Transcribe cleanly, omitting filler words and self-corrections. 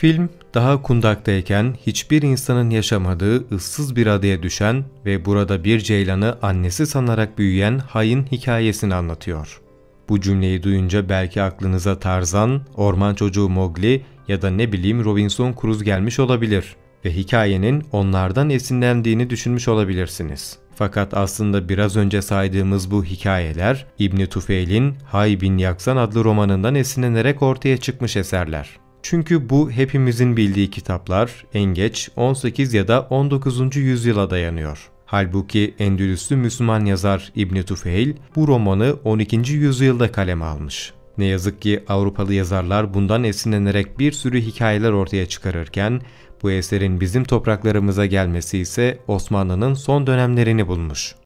Film, daha kundaktayken hiçbir insanın yaşamadığı ıssız bir adaya düşen ve burada bir ceylanı annesi sanarak büyüyen Hay'ın hikayesini anlatıyor. Bu cümleyi duyunca belki aklınıza Tarzan, Orman Çocuğu Mowgli ya da ne bileyim Robinson Crusoe gelmiş olabilir ve hikayenin onlardan esinlendiğini düşünmüş olabilirsiniz. Fakat aslında biraz önce saydığımız bu hikayeler İbn Tufeil'in Hay bin Yaksan adlı romanından esinlenerek ortaya çıkmış eserler. Çünkü bu hepimizin bildiği kitaplar en geç 18 ya da 19. yüzyıla dayanıyor. Halbuki Endülüslü Müslüman yazar İbn Tufeil bu romanı 12. yüzyılda kaleme almış. Ne yazık ki Avrupalı yazarlar bundan esinlenerek bir sürü hikayeler ortaya çıkarırken bu eserin bizim topraklarımıza gelmesi ise Osmanlı'nın son dönemlerini bulmuş.